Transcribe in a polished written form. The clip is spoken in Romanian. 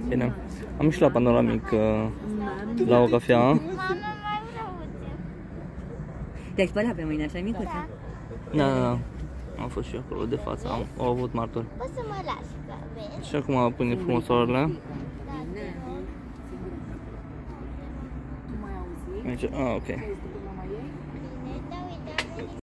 Bine. Am ieșit la Panoramic la o cafea. Mama, mai vreau Te-ai spălat pe mâine, așa micuță? Da. Am fost și eu acolo de față, au avut martori. Poți să mă lași, că vezi? Și acum pune frumos soarele. Aici, ok.